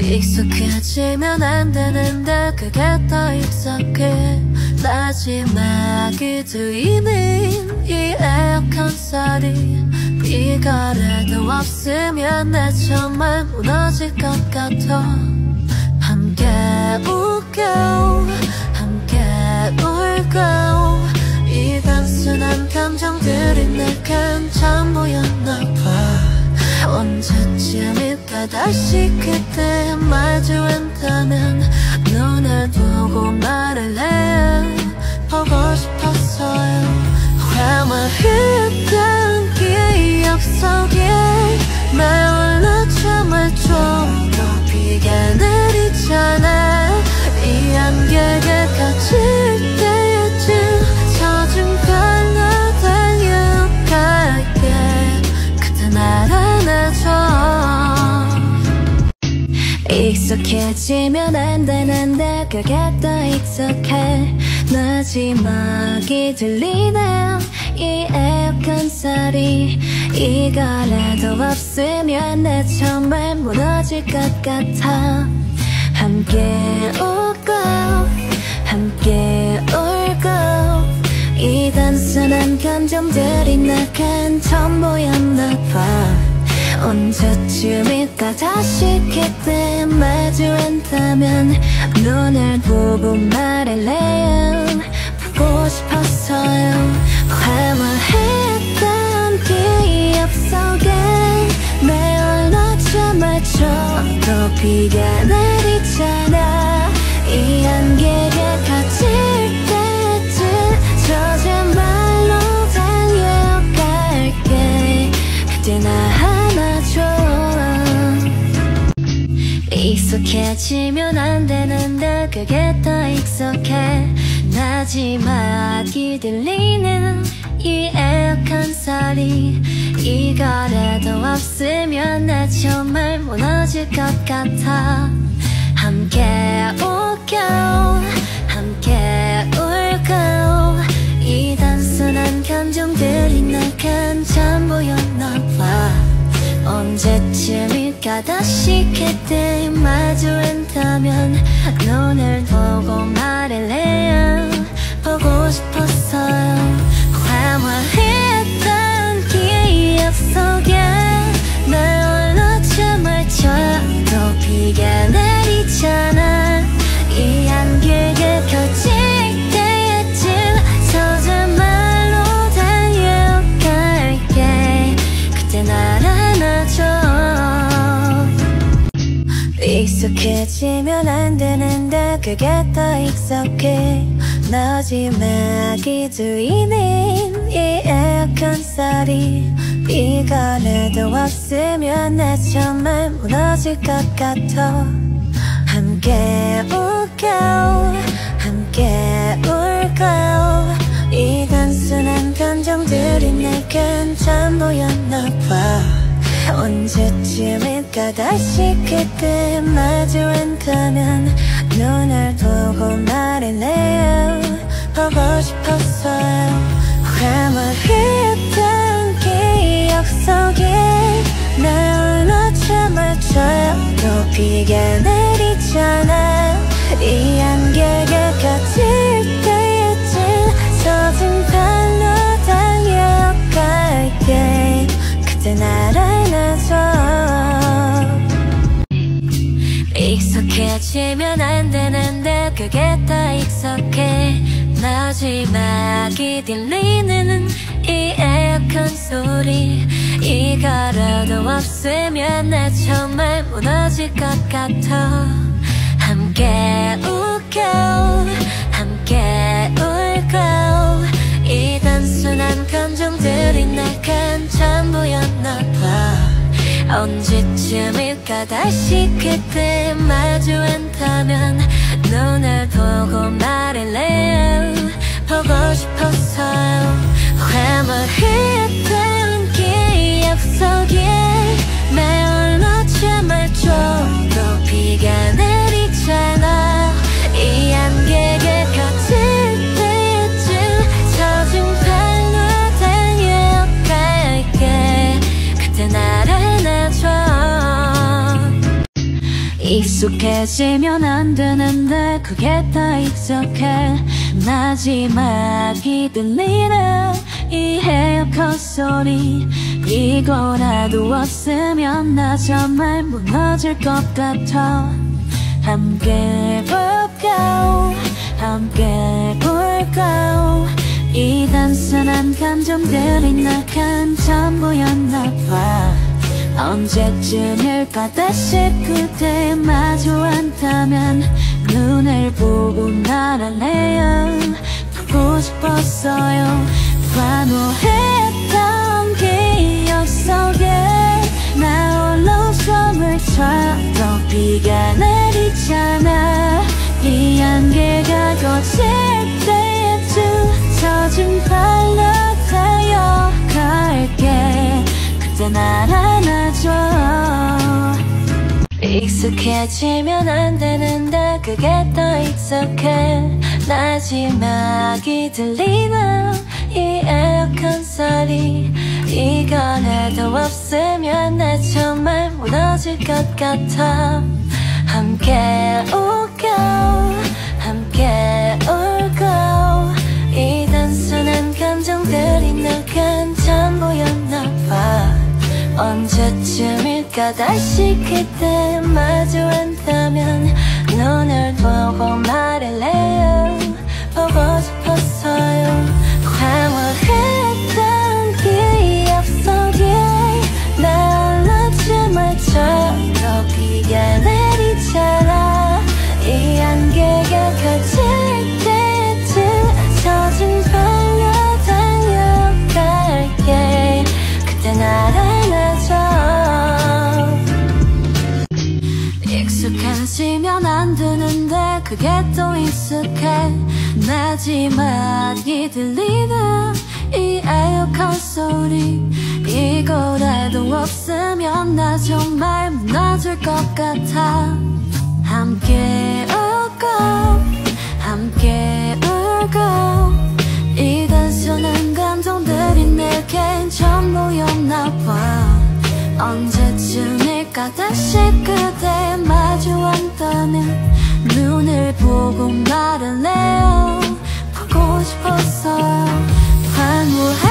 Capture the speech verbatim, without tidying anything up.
익숙해지면 안 되는데 그게 더 익숙해. 마지막이 들리는 이 에어컨 소리. 비가 내도 없으면 내 정말 무너질 것 같아. 함께 웃고 함께 울고 이 단순한 감정들이 내겐 전부였나 봐. 언제쯤일까 다시 그때 마주한다면 눈을 보고 말할래. 보고 싶었어요. 화물했던 기억 속에 날 홀로 잠을 좀 더 비가 내리잖아. 이 안개가 갇힐 때쯤 젖은 발로 달려갈게. 그때 날 안아줘. 익숙해지면 안 되는데 그게 더 익숙해. 마지막이 들리는 이 에어컨 소리. 이거라도 없으면 내 정말 무너질 것 같아. 함께 웃고 함께 울고 이 단순한 감정들이 내겐 전부였나 봐. 언제쯤일까 다시 그때 마주한다면 눈을 보고 말할래요. 보고 싶었어요. 화물했던 기억 속에 내 홀로 잠을 져도 비가 내리잖아. 이 안개가 갇힐 때쯤 젖은 발로 달려갈게. 그때 나 익숙해지면 안 되는데 그게 더 익숙해. 마지막이 들리는 이 에어컨 소리. 이거라도 없으면 나 정말 무너질 것 같아. 함께 웃고 함께 울고 이 단순한 감정들이 내겐 전부였나 봐. 언제쯤일까 다시 그때 마주한다면 눈을 보고 말할래요. 보고 싶었어요. 화물했던 기억 속에 날 홀로 잠을 져도 비가 내리잖아. 이 안개가 걷힐 때쯤 젖은 말로 달려갈게. 그때 날 익숙해지면 안 되는데 그게 더 익숙해. 마지막이 들리는 이 에어컨 소리. 이거라도 없으면 내 정말 무너질 것 같아. 함께 웃고 함께 울고 이 단순한 감정들이 내겐 전부였나 봐. 언제쯤일까 다시 그때 마주한다면 눈을 보고 말할래요. 보고 싶었어요. 화물했던 기억 속에 날 홀로 잠을 져도 비가 내리잖아. 이 안개가 갇힐 때쯤 젖은 발로 달려갈게. 그때 날 익숙해지면 안 되는데 그게 더 익숙해. 마지막이 들리는 이 에어컨 소리. 이거라도 없으면 내 정말 무너질 것 같아. 함께 웃고 함께 울고 이 단순한 감정들이 내겐 전부였나 봐. 언제쯤일까 다시 그때 마주한다면 눈을 보고 말할래요. 보고 싶었어요. 화물했던 기억 속에 날 홀로 잠을 져도 비가 내리잖아. 이 안개가 갇힐 때쯤 젖은 발로 달려갈게. 그때 날 안아줘. 익숙해지면 안 되는데 그게 다 익숙해. 마지막이 들리는 이 헤어컷 소리, 이거라도 없으면 나 정말 무너질 것 같아. 함께 볼까, 함께 볼까. 이 단순한 감정들이 나간 전부였나 봐. 언제쯤일까 다시 그대 마주 앉다면 눈을 보고 말할래요. 보고 싶었어요. 환호했던 기억 속에 나 홀로 숨을 쉬어도 비가 내리잖아. 이 안개가 거칠 때에도 젖은 발로 달려갈게. 그때 날 안아줘. 익숙해지면 안 되는데 그게 더 익숙해. 마지막이 들리는 이 에어컨 소리, 이거라도 없으면 나 정말 무너질 것 같아. 함께 울고 함께 울고. 이 단순한 감정들이 나간 전부였나 봐. 언제쯤일까 다시 그대 마주 앉다면 눈을 보고 말할래요. 보고 싶었어요. 황홀했던 기억 속에 나 홀로 춤을 춰도 비가 내리잖아. 이 안개가 거칠 때에도 젖은 발로 달려갈게. 그때 날 익숙해지면 안 되는데 그게 또 익숙해. 마지막이 들리는 이 에어컨 소리, 이거라도 없으면 나 정말 무너질 것 같아. 함께 울고 함께 울고. 이 단순한 감정들이 내겐 전부였나 봐. 언제쯤일까 다시 그대 마주 앉다면 눈을 보고 말할래요. 보고 싶었어요. 환호해